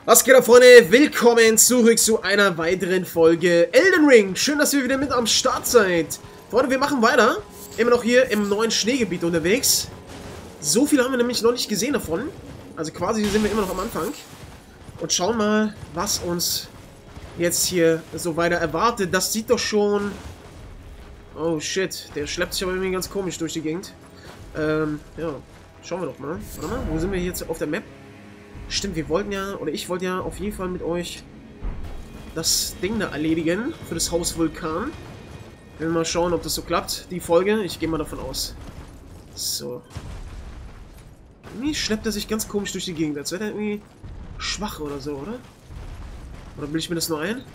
Was geht ab, Freunde? Willkommen zurück zu einer weiteren Folge Elden Ring. Schön, dass ihr wieder mit am Start seid. Freunde, wir machen weiter. Immer noch hier im neuen Schneegebiet unterwegs. So viel haben wir nämlich noch nicht gesehen davon. Also quasi sind wir immer noch am Anfang. Und schauen mal, was uns jetzt hier so weiter erwartet. Das sieht doch schon... Oh shit, der schleppt sich aber irgendwie ganz komisch durch die Gegend. Ja, schauen wir doch mal. Warte mal, wo sind wir jetzt auf der Map? Stimmt, wir wollten ja, oder ich wollte ja auf jeden Fall mit euch das Ding da erledigen für das Haus Vulkan. Wir mal schauen, ob das so klappt, die Folge. Ich gehe mal davon aus. So. Irgendwie schleppt er sich ganz komisch durch die Gegend, als wäre er irgendwie schwach oder so, oder? Oder bilde ich mir das nur ein?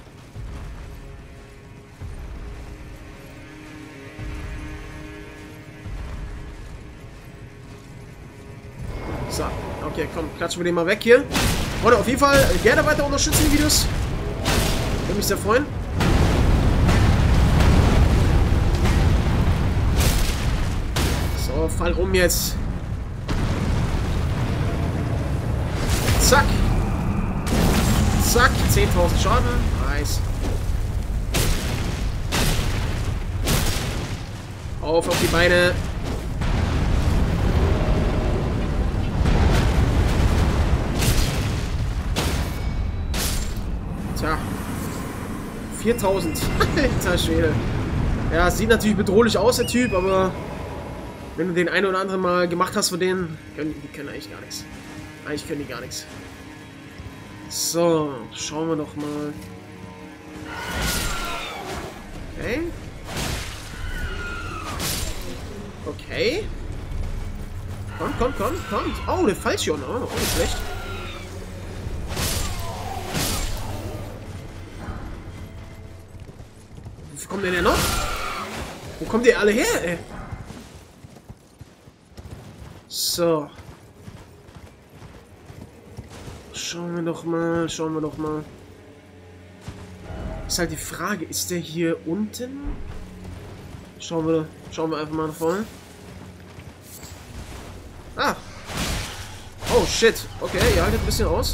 So, okay, komm, klatschen wir den mal weg hier. Freunde, auf jeden Fall gerne weiter unterstützen die Videos. Würde mich sehr freuen. So, fall rum jetzt. Zack. Zack, 10.000 Schaden. Nice. Auf die Beine. Tja, 4000. Alter Schwede. Ja, sieht natürlich bedrohlich aus, der Typ, aber wenn du den ein oder anderen Mal gemacht hast von denen, die können eigentlich gar nichts. Eigentlich können die gar nichts. So, schauen wir doch mal. Okay. Okay. Komm. Oh, der Fallschirm. Oh, nicht schlecht. Wo kommt denn noch? Wo kommt ihr alle her, ey? So. Schauen wir doch mal. Ist halt die Frage, ist der hier unten? Schauen wir einfach mal nach vorne. Ah. Oh, shit. Okay, ihr haltet ein bisschen aus.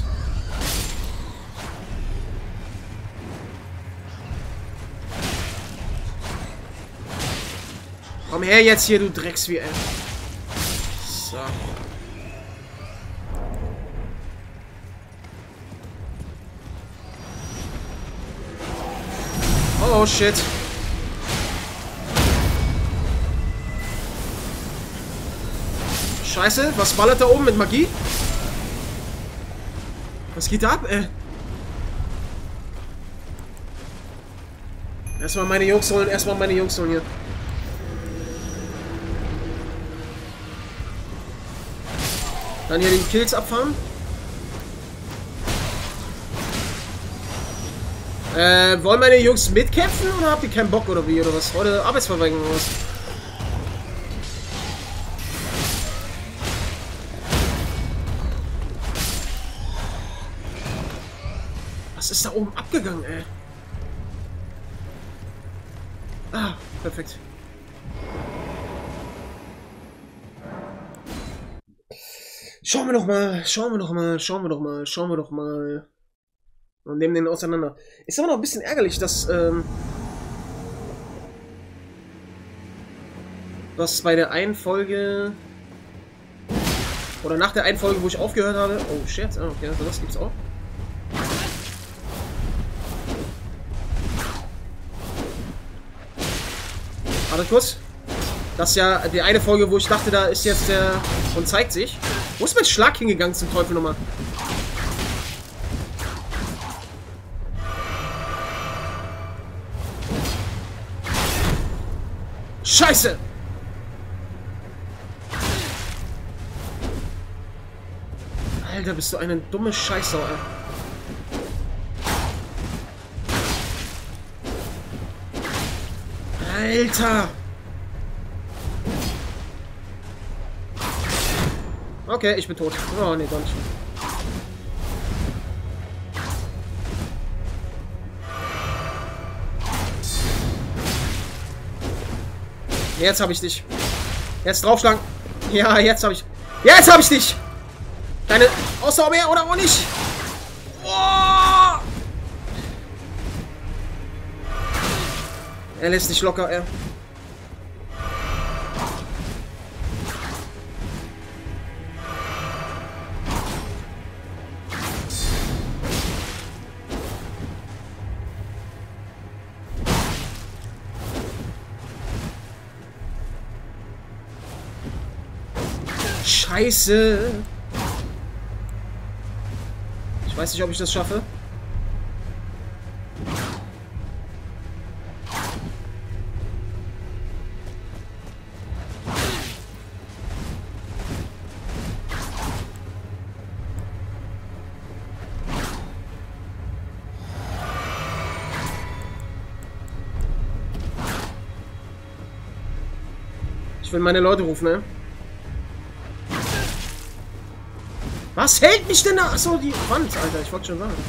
Komm her jetzt hier, du Drecksvieh, ey. So. Oh, shit. Scheiße, was ballert da oben mit Magie? Was geht da ab, ey? Erstmal meine Jungs holen hier. Dann hier den Kills abfahren. Wollen meine Jungs mitkämpfen oder habt ihr keinen Bock oder wie? Oder was? Heute Arbeitsverweigerung oder was? Was ist da oben abgegangen, ey? Ah, perfekt. Schauen wir doch mal. Und nehmen den auseinander. Ist aber noch ein bisschen ärgerlich, dass, was bei der einen Folge, oder nach der einen Folge, wo ich aufgehört habe, oh shit, okay, also das gibt's auch. Warte kurz. Das ist ja die eine Folge, wo ich dachte, da ist jetzt der und zeigt sich. Wo ist mein Schlag hingegangen zum Teufel nochmal? Scheiße! Alter, bist du eine dumme Scheißsau, ey. Alter! Okay, ich bin tot. Oh, nee, doch nicht. Jetzt habe ich dich. Jetzt draufschlagen. Ja, jetzt habe ich dich. Deine Ausdauer mehr oder auch nicht? Oh, Er lässt nicht locker, er. Scheiße. Ich weiß nicht, ob ich das schaffe. Ich will meine Leute rufen, ne? Was hält mich denn da? Achso, die Wand, Alter. Ich wollte schon sagen.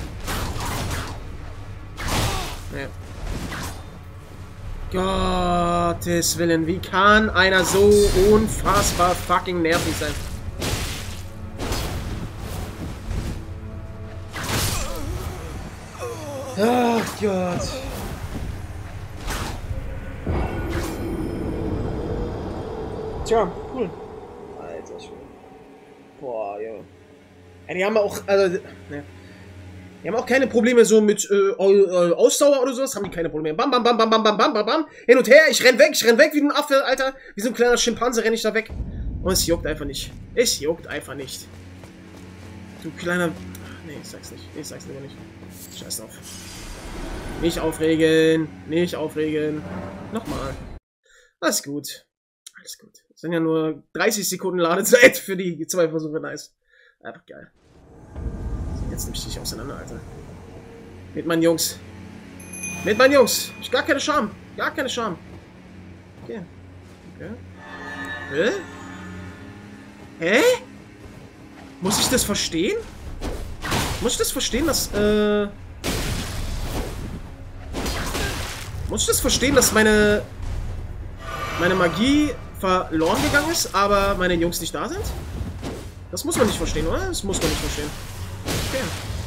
Ja. Gottes Willen. Wie kann einer so unfassbar fucking nervig sein? Ach Gott. Tja, cool. Alter Schwede. Boah, Junge. Ja, die haben auch, also, ne. Die haben auch keine Probleme so mit Ausdauer oder sowas. Haben die keine Probleme. Bam, bam, bam, bam, bam, bam, bam, bam, bam. Hin und her. Ich renn weg wie ein Affe, Alter. Wie so ein kleiner Schimpanse renne ich da weg. Und es juckt einfach nicht. Es juckt einfach nicht. Du kleiner... Nee, ich sag's nicht. Ich sag's lieber nicht. Scheiß drauf. Nicht aufregen. Nicht aufregen. Nochmal. Alles gut. Alles gut. Das sind ja nur 30 Sekunden Ladezeit für die 2 Versuche. Nice. Einfach geil. Jetzt nehme ich dich auseinander, Alter. Mit meinen Jungs. Mit meinen Jungs. Ich gar keine Scham. Gar keine Scham. Okay. Okay. Hä? Hä? Muss ich das verstehen? Muss ich das verstehen, dass, muss ich das verstehen, dass meine Magie verloren gegangen ist, aber meine Jungs nicht da sind? Das muss man nicht verstehen, oder? Das muss man nicht verstehen. Okay.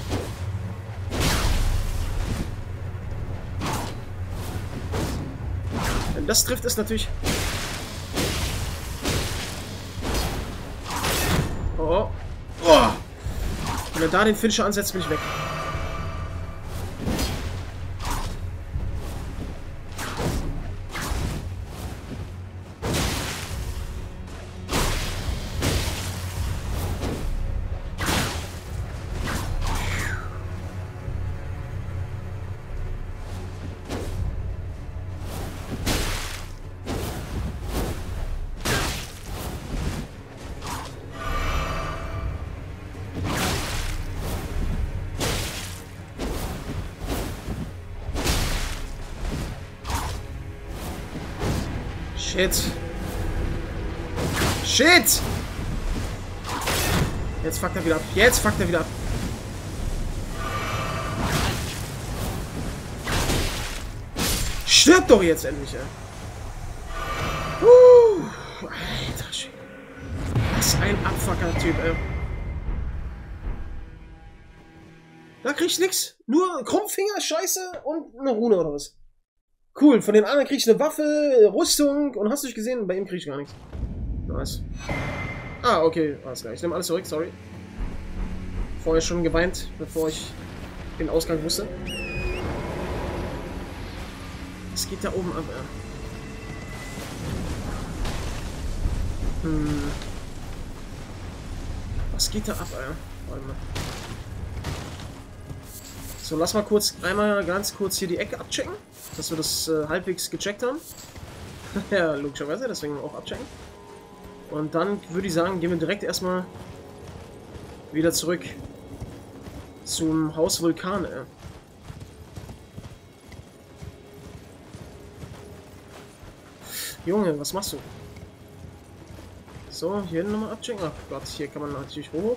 Wenn das trifft, ist natürlich... Oh. Oh. Wenn er da den Finisher ansetzt, bin ich weg. Shit. Shit! Jetzt fuckt er wieder ab. Jetzt fuckt er wieder ab. Stirb doch jetzt endlich, ey. Alter Schwede. Was ein Abfucker-Typ, ey. Da krieg ich nix. Nur Krummfinger, Scheiße und eine Rune oder was. Cool, von den anderen krieg ich eine Waffe, Rüstung und hast du nicht gesehen? Bei ihm krieg ich gar nichts. Nice. Ah, okay, alles klar. Ich nehme alles zurück, sorry. Vorher schon geweint, bevor ich den Ausgang wusste. Was geht da oben ab, Was geht da ab, Warte mal. So, lass mal kurz, einmal ganz kurz hier die Ecke abchecken, dass wir das halbwegs gecheckt haben. Ja, logischerweise, deswegen auch abchecken. Und dann würde ich sagen, gehen wir direkt erstmal wieder zurück zum Haus Vulkan. Junge, was machst du? So, hier nochmal abchecken. Ach Gott, hier kann man natürlich hoch.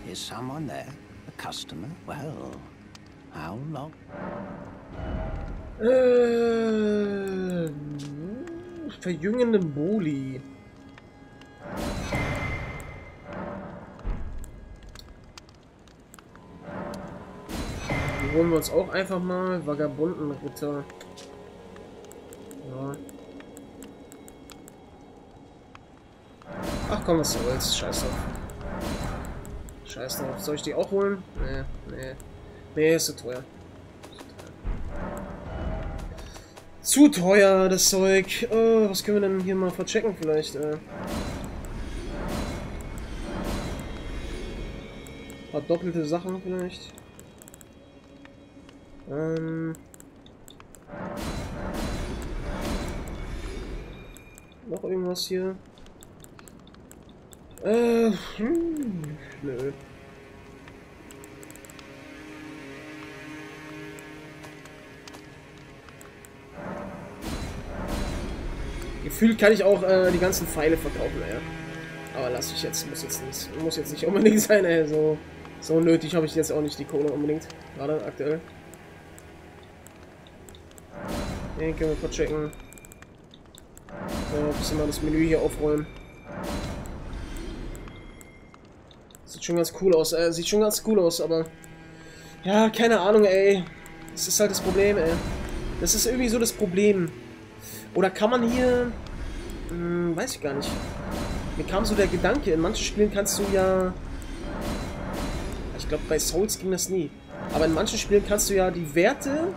Is someone there? A customer? Well, how long? Verjüngenden Boli. Die holen wir uns auch einfach mal. Vagabundenritter. Ja. Ach komm, was soll's. Scheiß drauf. Scheiß drauf. Soll ich die auch holen? Nee, nee. Nee, ist zu teuer. Zu teuer, das Zeug. Oh, was können wir denn hier mal verchecken vielleicht? Paar doppelte Sachen vielleicht. Noch irgendwas hier? Nö. Gefühlt kann ich auch die ganzen Pfeile verkaufen, ey. Aber lass ich jetzt, muss jetzt nicht unbedingt sein, ey. So nötig habe ich jetzt auch nicht die Kohle unbedingt. Gerade aktuell. Den können wir verchecken. So, ein bisschen mal das Menü hier aufräumen. Sieht schon ganz cool aus, aber... Ja, keine Ahnung, ey. Das ist halt das Problem, ey. Das ist irgendwie so das Problem. Oder kann man hier... weiß ich gar nicht. Mir kam so der Gedanke, in manchen Spielen kannst du ja... Ich glaube, bei Souls ging das nie. Aber in manchen Spielen kannst du ja die Werte...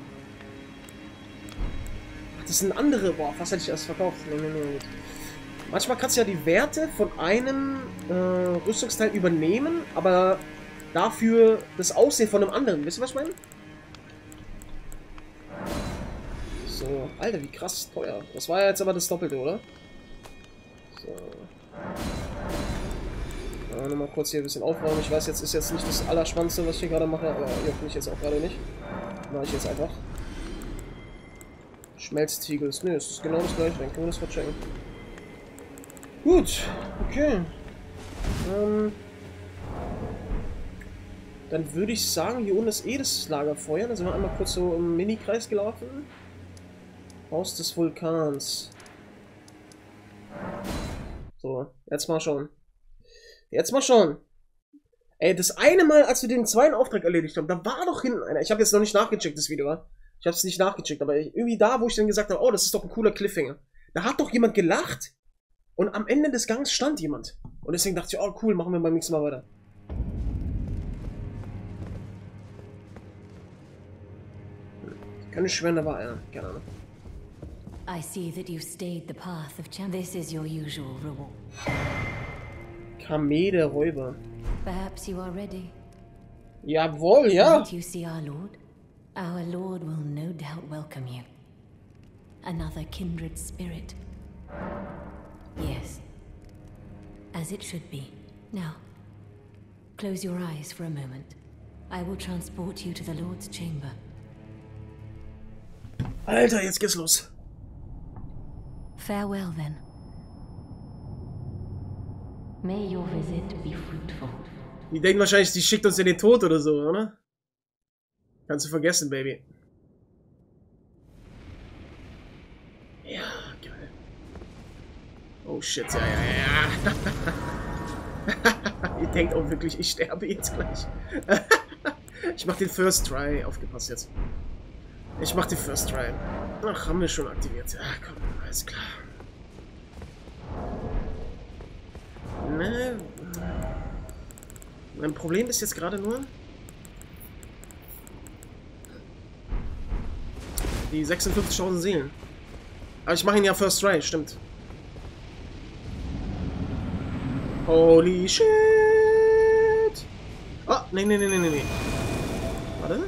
Ach, das sind andere... Boah, was hätte ich erst verkauft? Nee. Manchmal kannst du ja die Werte von einem Rüstungsteil übernehmen, aber dafür das Aussehen von einem anderen. Wisst ihr, was ich meine? So, Alter, wie krass teuer. Das war ja jetzt aber das Doppelte, oder? So. Ja, nochmal kurz hier ein bisschen aufräumen. Ich weiß, jetzt ist jetzt nicht das Allerspannendste, was ich hier gerade mache, aber juckt mich jetzt auch gerade nicht. Mache ich jetzt einfach. Schmelztiegels. Nö, es ist genau das gleiche. Dann können wir das verchecken. Gut, okay. Dann würde ich sagen, hier unten ist eh das Lagerfeuer. Dann sind wir einmal kurz so im Mini-Kreis gelaufen. Haus des Vulkans. So, jetzt mal schauen. Jetzt mal schauen. Ey, das eine Mal, als wir den zweiten Auftrag erledigt haben, da war doch hinten einer. Ich habe jetzt noch nicht nachgecheckt, das Video, wa? Ich habe es nicht nachgecheckt, aber irgendwie da, wo ich dann gesagt habe, oh, das ist doch ein cooler Cliffhanger. Da hat doch jemand gelacht und am Ende des Gangs stand jemand. Und deswegen dachte ich, oh cool, machen wir beim nächsten Mal weiter. Kann ich schwören, da war einer. Keine Ahnung. I see that you've stayed the path of champ. This is your usual reward. Kameh der Räuber. Perhaps you are ready. Jawohl, ja. Can't you see our Lord? Our Lord will no doubt welcome you. Another kindred spirit. Yes. As it should be. Now, close your eyes for a moment. I will transport you to the Lord's chamber. Alter, jetzt geht's los. Farewell, then. May your visit be fruitful. Die denken wahrscheinlich, die schickt uns in den Tod oder so, oder? Kannst du vergessen, Baby. Ja, geil. Oh shit, ja. Ihr denkt auch wirklich, ich sterbe jetzt gleich. Ich mach den First Try. Aufgepasst jetzt. Ich mach den First Try. Ach, haben wir schon aktiviert. Ach komm, alles klar. Ne. Mein Problem ist jetzt gerade nur die 56.000 Seelen. Aber ich mache ihn ja First Try, stimmt. Holy shit! Oh, nee. Warte.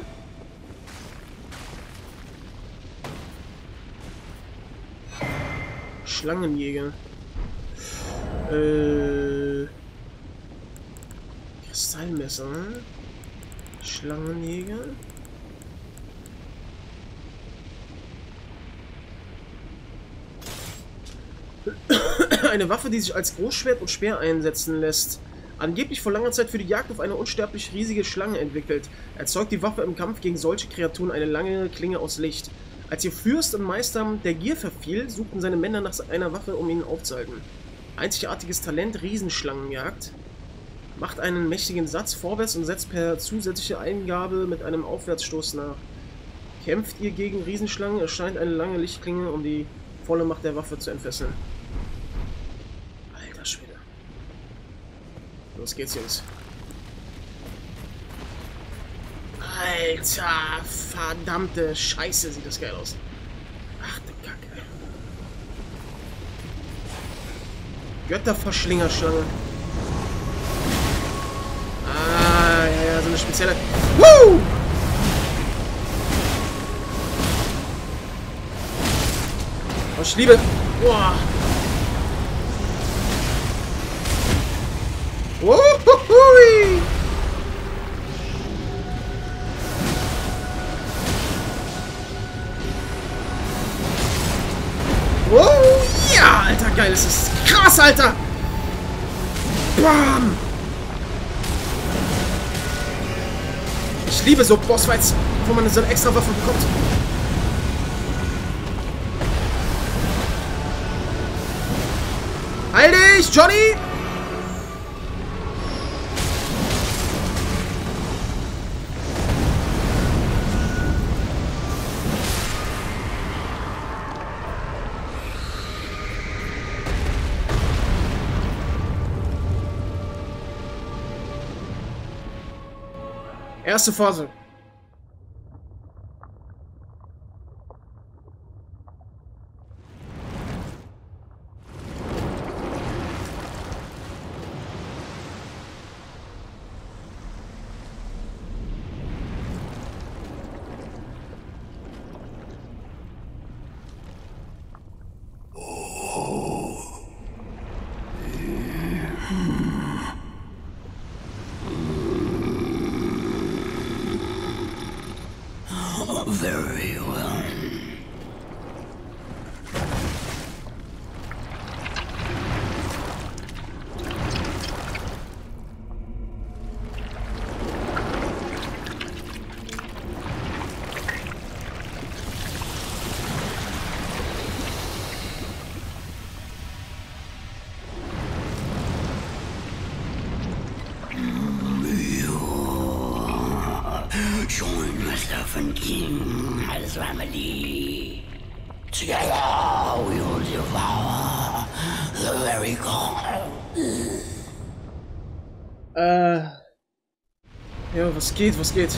Schlangenjäger. Kristallmesser. Schlangenjäger. Eine Waffe, die sich als Großschwert und Speer einsetzen lässt. Angeblich vor langer Zeit für die Jagd auf eine unsterblich riesige Schlange entwickelt, erzeugt die Waffe im Kampf gegen solche Kreaturen eine lange Klinge aus Licht. Als ihr Fürst und Meister der Gier verfiel, suchten seine Männer nach einer Waffe, um ihn aufzuhalten. Einzigartiges Talent, Riesenschlangenjagd. Macht einen mächtigen Satz vorwärts und setzt per zusätzliche Eingabe mit einem Aufwärtsstoß nach. Kämpft ihr gegen Riesenschlangen, erscheint eine lange Lichtklinge, um die volle Macht der Waffe zu entfesseln. Alter Schwede. Los geht's, Jungs. Alter, verdammte Scheiße, sieht das geil aus. Ach du Kacke. Götterverschlingerschlange. Ah, ja, so eine spezielle... Woo! Oh, ich liebe... Boah. Wohuhui! Wow, ja, Alter, geil, das ist krass, Alter! Bam! Ich liebe so Bossfights, wo man so eine extra Waffe bekommt. Heil dich, Johnny! Erste Phase. Very well. Join myself and King as family. Together we will devour the very god. Ja, was geht, was geht?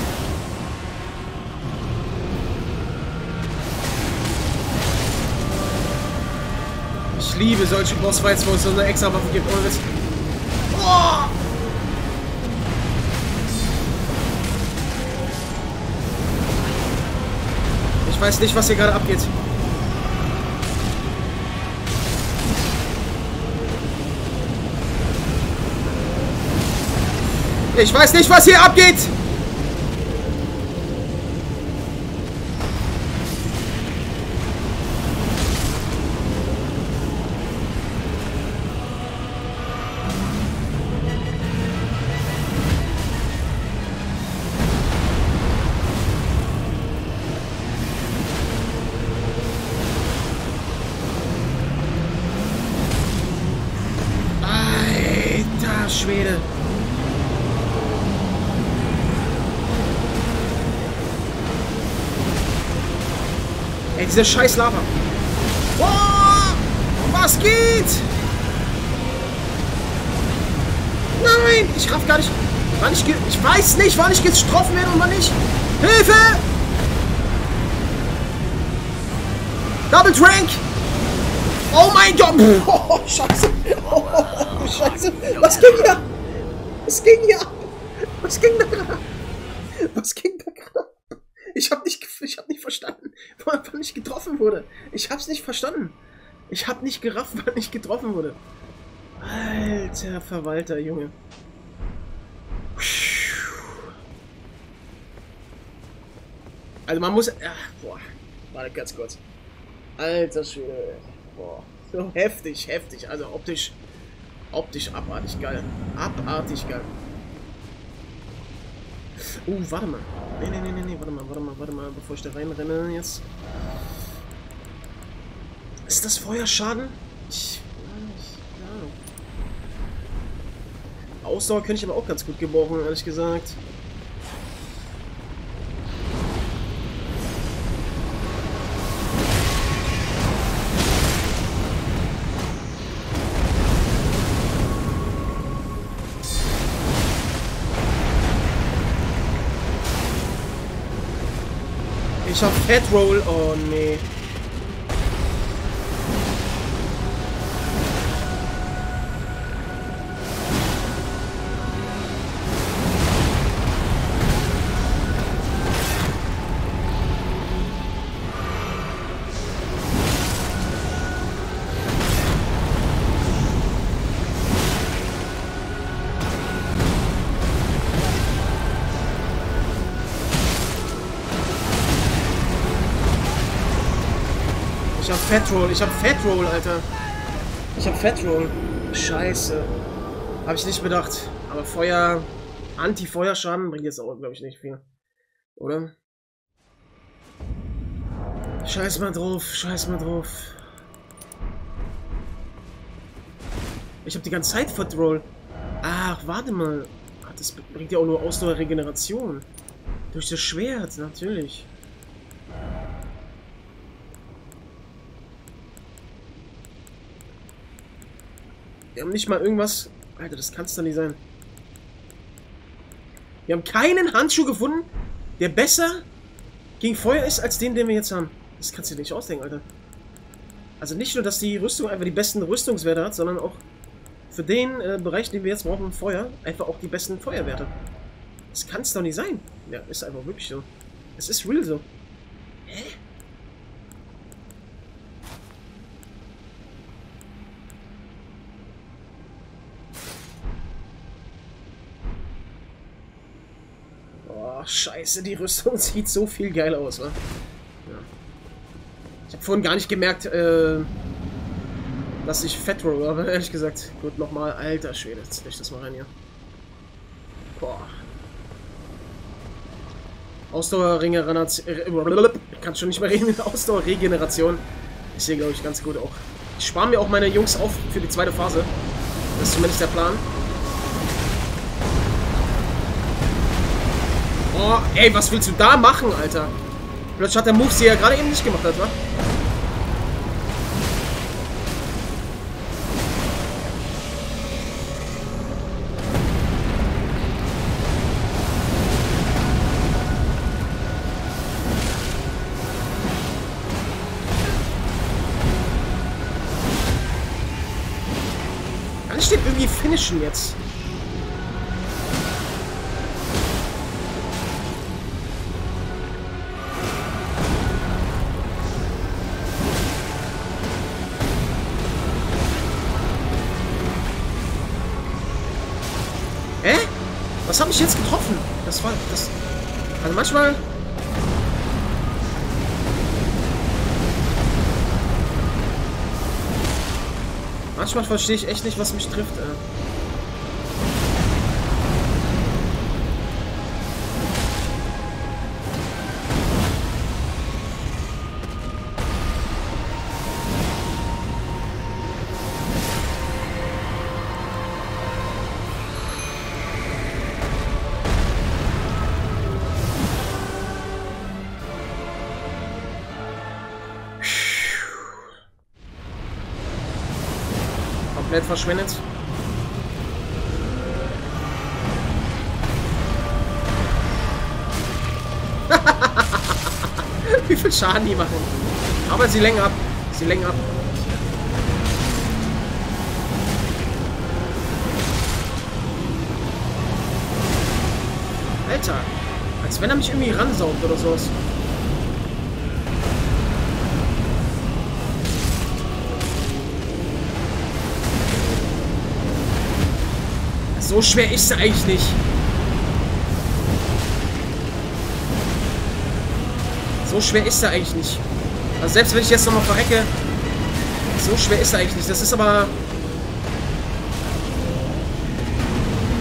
Ich liebe solche Bossfights, wo es so eine extra Waffe gibt. Ohne Witz. Oh! Ich weiß nicht, was hier gerade abgeht. Ich weiß nicht, was hier abgeht! Alter Schwede! Ey, diese scheiß Lava. Oh, was geht? Nein, ich raff gar nicht. Wann ich weiß nicht, wann ich getroffen werde und wann nicht. Hilfe! Double Trank! Oh mein Gott! Oh, Scheiße! Oh, Scheiße! Was ging hier? Was ging hier ab? Was ging da gerade? Was ging da gerade? Ich hab nicht verstanden, wann ich getroffen wurde. Ich hab's nicht verstanden. Ich hab nicht gerafft, wann ich getroffen wurde. Alter Verwalter, Junge. Also man muss... Ach, boah. Warte ganz kurz. Alter Schwede. Boah. So heftig, heftig. Also optisch Optisch abartig geil. Abartig geil. Warte mal. Nee, warte mal, bevor ich da reinrenne jetzt. Ist das Feuerschaden? Ja. Ausdauer könnte ich aber auch ganz gut gebrauchen, ehrlich gesagt. Ich hab Fat Roll. Oh nee. Ich hab Fat Roll, Alter. Ich hab Fat Roll. Scheiße. Habe ich nicht bedacht. Aber Feuer... Anti-Feuerschaden bringt jetzt auch, glaube ich, nicht viel. Oder? Scheiß mal drauf. Scheiß mal drauf. Ich habe die ganze Zeit Fat Roll. Ach, warte mal. Ach, das bringt ja auch nur Ausdauerregeneration. Durch das Schwert, natürlich. Wir haben nicht mal irgendwas... Alter, das kann es doch nicht sein. Wir haben keinen Handschuh gefunden, der besser gegen Feuer ist, als den wir jetzt haben. Das kannst du dir nicht ausdenken, Alter. Also nicht nur, dass die Rüstung einfach die besten Rüstungswerte hat, sondern auch für den Bereich, den wir jetzt brauchen, Feuer, einfach auch die besten Feuerwerte. Das kann es doch nicht sein. Ja, ist einfach wirklich so. Es ist real so. Hä? Scheiße, die Rüstung sieht so viel geil aus, wa? Ja. Ich habe vorhin gar nicht gemerkt, dass ich Fat Roll, aber ehrlich gesagt, gut, nochmal, alter Schwede, jetzt leg ich das mal rein hier. Boah. Ausdauerregeneration, ich kann schon nicht mehr reden, Ausdauerregeneration ist hier, glaube ich, ganz gut auch. Ich spare mir auch meine Jungs auf für die zweite Phase. Das ist zumindest der Plan. Oh, ey, was willst du da machen, Alter? Plötzlich hat der Moves, die er gerade eben nicht gemacht hat, wa? Kann ich den irgendwie finishen jetzt? Was habe ich jetzt getroffen? Das war das. Also manchmal. Manchmal verstehe ich echt nicht, was mich trifft. Komplett verschwendet. Wie viel Schaden die machen. Aber sie lenken ab. Sie lenken ab. Alter. Als wenn er mich irgendwie ransaugt oder sowas. So schwer ist er eigentlich nicht. So schwer ist er eigentlich nicht. Also selbst wenn ich jetzt nochmal verrecke, so schwer ist er eigentlich nicht. Das ist aber...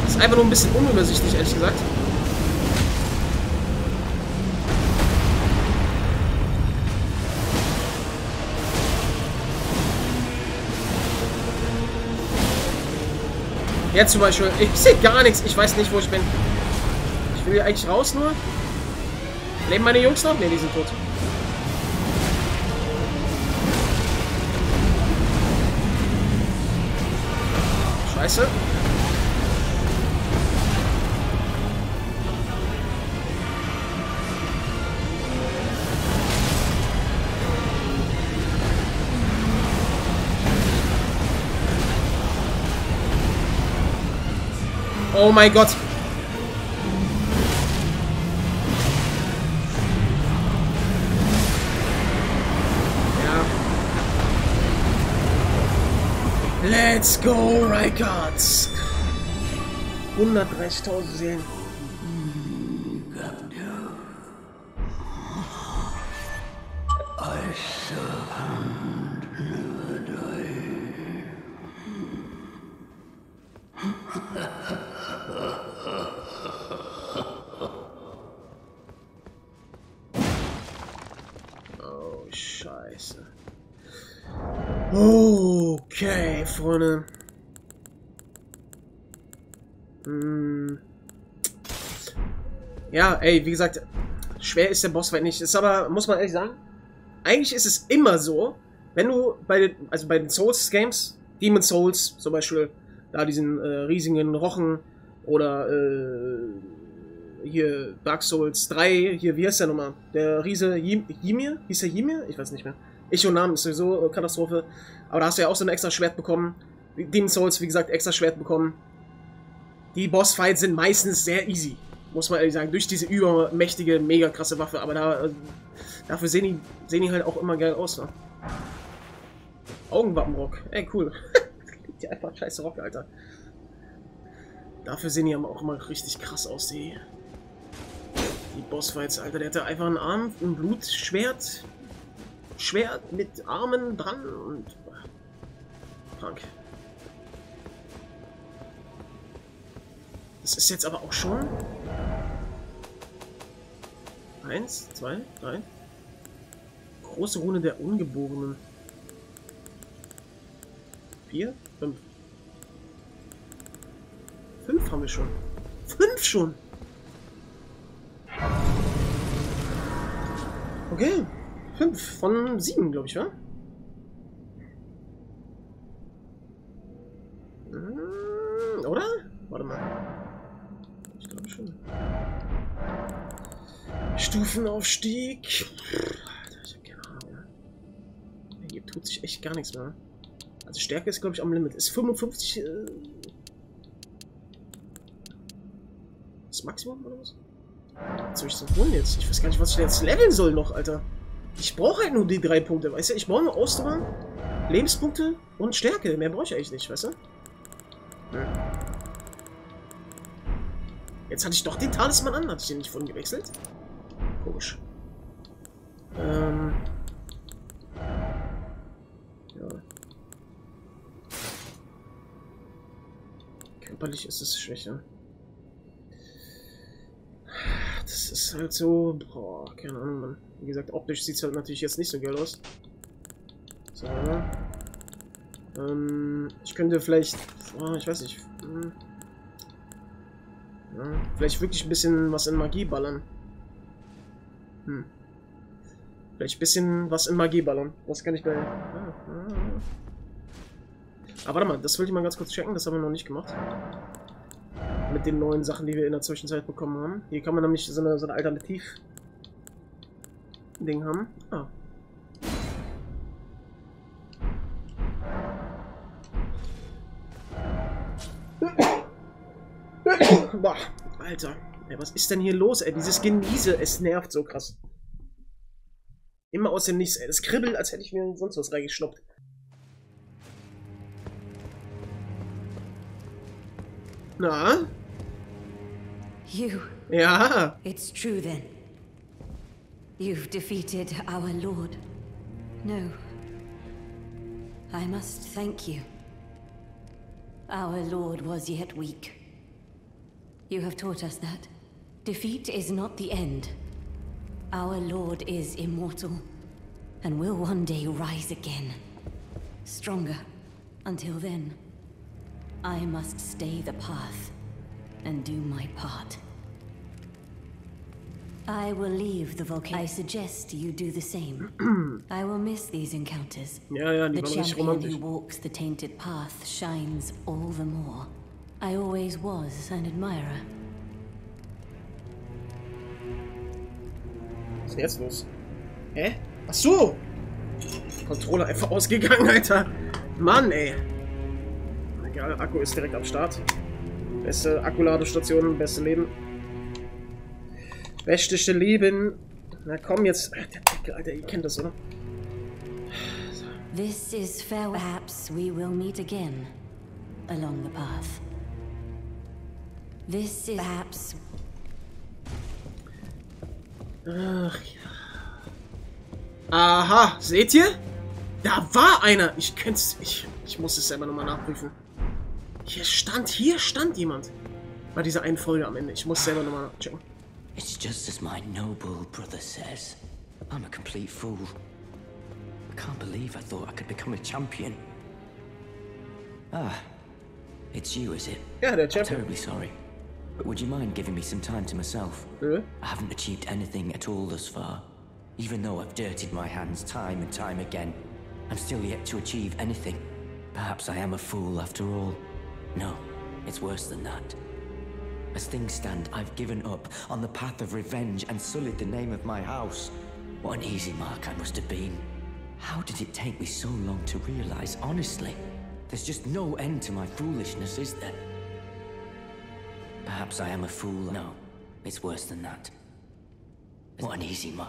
Ist einfach nur ein bisschen unübersichtlich, ehrlich gesagt. Jetzt zum Beispiel, ich sehe gar nichts. Ich weiß nicht, wo ich bin. Ich will hier eigentlich raus nur. Leben meine Jungs noch? Ne, die sind tot. Scheiße. Oh mein Gott. Ja. Let's go, Rykard. 130.000 Seelen. Oh, Scheiße. Okay, Freunde. Ja, ey, wie gesagt, schwer ist der Bossfight nicht. Ist aber, muss man ehrlich sagen, eigentlich ist es immer so, wenn du bei den Souls-Games, Demon's Souls zum Beispiel, da diesen riesigen Rochen oder hier Dark Souls 3, hier, wie heißt der nochmal? Der Riese Ymir? Hieß der Ymir? Ich weiß nicht mehr. Ich-O-Namen ist sowieso Katastrophe. Aber da hast du ja auch so ein extra Schwert bekommen. Demon's Souls, wie gesagt, extra Schwert bekommen. Die Bossfights sind meistens sehr easy, muss man ehrlich sagen, durch diese übermächtige, mega krasse Waffe. Aber dafür sehen die halt auch immer geil aus, ne? Augenwappenrock, ey, cool. Liegt ja einfach scheiße Rock, Alter. Dafür sehen die aber auch immer richtig krass aus, die Bossfights, Alter. Der hatte einfach einen Arm, ein Blutschwert, Schwert mit Armen dran und krank. Das ist jetzt aber auch schon 1, 2, 3. Große Rune der Ungeborenen. 4, 5. 5 haben wir schon. 5 schon! Okay. 5 von 7, glaube ich, wa? Oder? Warte mal. Ich glaube schon. Stufenaufstieg. Alter, ich habe keine Ahnung. Hier tut sich echt gar nichts mehr. Also Stärke ist, glaube ich, am Limit. Ist 55 das Maximum oder was? Was soll ich so holen jetzt? Ich weiß gar nicht, was ich jetzt leveln soll noch, Alter. Ich brauche halt nur die 3 Punkte, weißt du? Ich brauche nur Ausdauer, Lebenspunkte und Stärke. Mehr brauche ich eigentlich nicht, weißt du? Hm. Jetzt hatte ich doch den Talisman an. Hatte ich den nicht vorhin gewechselt? Komisch. Ja. Körperlich ist es schwächer. Das ist halt so... Boah, keine Ahnung, Mann. Wie gesagt, optisch sieht es halt natürlich jetzt nicht so geil aus. So. Ich könnte vielleicht... Oh, ich weiß nicht. Ja, vielleicht wirklich ein bisschen was in Magie ballern. Vielleicht ein bisschen was in Magie ballern. Das kann ich bei... Aber warte mal, das wollte ich mal ganz kurz checken. Das haben wir noch nicht gemacht. Mit den neuen Sachen, die wir in der Zwischenzeit bekommen haben. Hier kann man nämlich so eine Alternativ-Ding haben. Ah. Boah, Alter. Ey, was ist denn hier los, ey? Dieses Geniese, es nervt so krass. Immer aus dem Nichts, ey. Es kribbelt, als hätte ich mir sonst was reingeschnuppt. Na? You. Ja. It's true then. You've defeated our Lord. No. I must thank you. Our Lord was yet weak. You have taught us that. Defeat is not the end. Our Lord is immortal, and will one day rise again. Stronger. Until then, I must stay the path and do my part. I will leave the volcano. I suggest you do the same. I will miss these encounters. Ja, die The waren richtig champion romantisch. who walks the tainted path shines all the more. I always was an admirer. Was ist denn jetzt los? Hä? Ach so! Controller einfach ausgegangen, Alter. Mann, ey. Egal, Akku ist direkt am Start. Beste Akkuladestation, beste Leben. Besteste Leben. Na komm jetzt. Der Deckel, Alter, ihr kennt das, oder? This is fair. Perhaps we will meet again along the path. This is perhaps. Ach ja. Aha, seht ihr? Da war einer. Ich muss es selber nochmal nachprüfen. Hier stand jemand. Bei dieser einen Folge am Ende. Ich muss selber nochmal checken. It's just as my noble brother says. I'm a complete fool. I can't believe I thought I could become a champion. Ah, it's you, is it? Ja, der I'm Champion. terribly sorry. But would you mind giving me some time to myself? Ja. I haven't achieved anything at all thus far. Even though I've dirtied my hands time and time again, I'm still yet to achieve anything. Perhaps I am a fool after all. No, it's worse than that. As things stand, I've given up on the path of revenge and sullied the name of my house. What an easy mark I must have been. How did it take me so long to realize, honestly? There's just no end to my foolishness, is there? Perhaps I am a fool. No, it's worse than that. What an easy mark.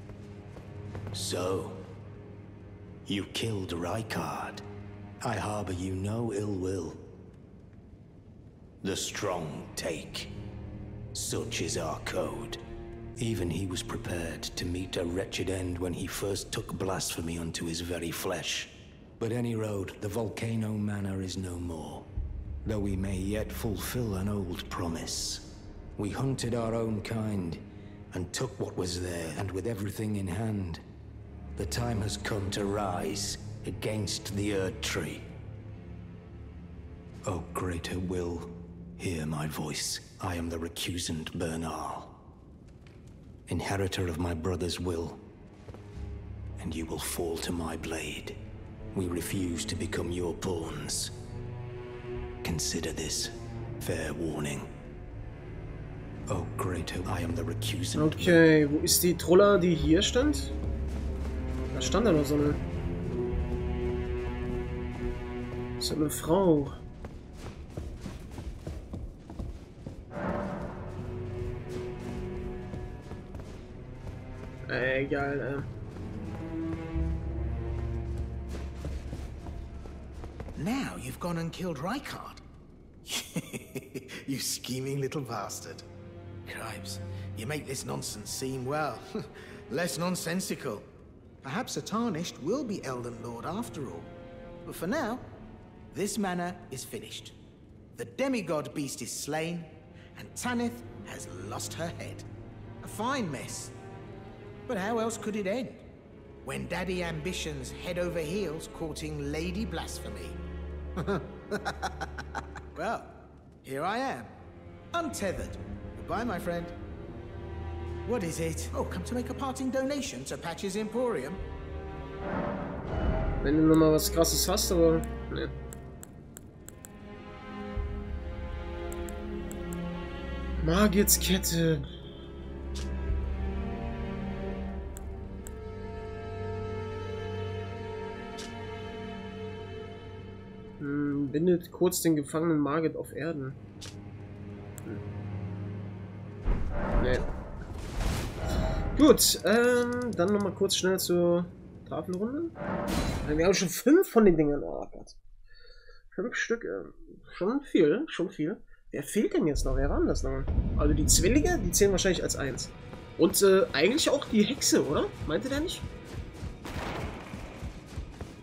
So, you killed Rykard. I harbor you no ill will. The strong take. Such is our code. Even he was prepared to meet a wretched end when he first took blasphemy unto his very flesh. But any road, the Volcano Manor is no more. Though we may yet fulfill an old promise. We hunted our own kind, and took what was there, and with everything in hand. The time has come to rise against the Erd Tree. O greater will, hear my voice. I am the recusant Bernal, inheritor of my brother's will, and you will fall to my blade. We refuse to become your pawns. Consider this fair warning. O greater, I am the recusant. Okay, wo ist die Troller, die hier stand? Da stand da noch so eine Frau. Egal, Now you've gone and killed Rykard. You scheming little bastard. Cripes, you make this nonsense seem, well, less nonsensical. Perhaps a Tarnished will be Elden Lord after all. But for now, this manor is finished. The demigod beast is slain, and Tanith has lost her head. A fine mess. But how else could it end? When Daddy Ambition's head over heels courting Lady Blasphemy. Well, here I am. Untethered. Goodbye, my friend. What is it? Oh, come to make a parting donation to Patch's Emporium? Wenn du nochmal was Krasses hast, aber... Ne. Magitskette. Bindet kurz den gefangenen Magit auf Erden. Nee. Gut, dann nochmal kurz schnell zur Tafelrunde. Wir haben schon 5 von den Dingern. Oh Gott. 5 Stück. Schon viel, schon viel. Wer fehlt denn jetzt noch? Wer war denn das noch? Also die Zwillinge, die zählen wahrscheinlich als 1. Und eigentlich auch die Hexe, oder? Meinte der nicht?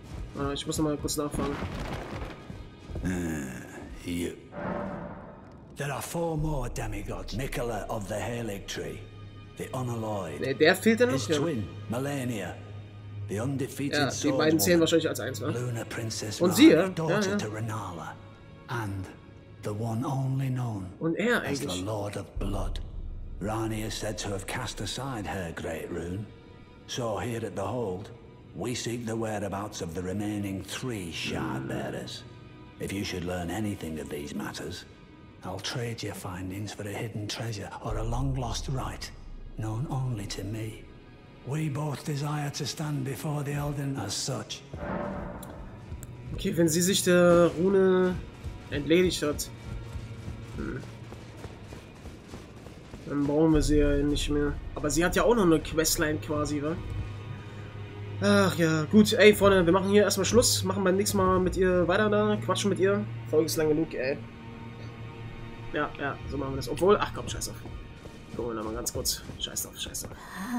Ich muss noch mal kurz nachfragen. Hier. There are 4 more demigods. Nicola of the Halig Tree, the Unalloyed. Ne, der fehlt ja noch. His twin, Melania, the undefeated Ja, die beiden zählen swordswoman. wahrscheinlich als eins, ne? Luna Princess Und sie, ja? daughter Ja. to Renala, and the one only known Und er as the eigentlich. Lord of Blood. Rani is said to have cast aside her great rune. So here at the Hold, we seek the whereabouts of the remaining 3 shard bearers. If you should learn anything of these matters, I'll trade your findings for a hidden treasure or a long-lost right, known only to me. We both desire to stand before the Elden as such. Okay, wenn sie sich der Rune entledigt hat, dann brauchen wir sie ja nicht mehr. Aber sie hat ja auch noch eine Questline quasi, wa? Ach ja, gut. Ey, Freunde, wir machen hier erstmal Schluss. Machen beim nächsten Mal mit ihr weiter da. Quatschen mit ihr. Folge ist lang genug, ey. Ja, so machen wir das. Obwohl, ach komm, scheiß auf. Gucken wir noch mal ganz kurz. Scheiß drauf, scheiß drauf.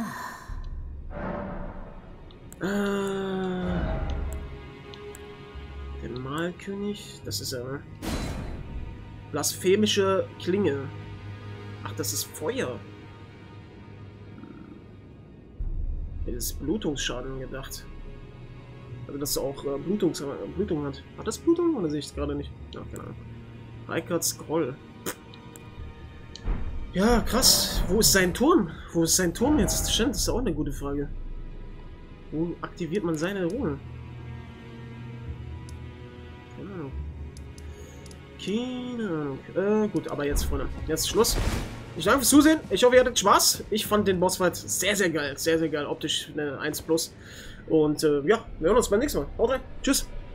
Der Malkönig, das ist ja blasphemische Klinge. Ach, das ist Feuer. Das ist Blutungsschaden gedacht. Also, dass er auch Blutung hat. Hat das Blutung oder sehe ich es gerade nicht? Ja, keine Ahnung. Reikards Groll. Ja, krass. Wo ist sein Turm? Wo ist sein Turm jetzt? Stimmt, das ist auch eine gute Frage. Wo aktiviert man seine Ruhe? Keine Ahnung. Keine Ahnung. Gut, aber jetzt, Freunde. Jetzt Schluss. Ich danke fürs Zusehen. Ich hoffe, ihr hattet Spaß. Ich fand den Bossfight sehr, sehr geil. Sehr, sehr geil. Optisch eine 1+. Und ja, wir hören uns beim nächsten Mal. Haut rein. Tschüss.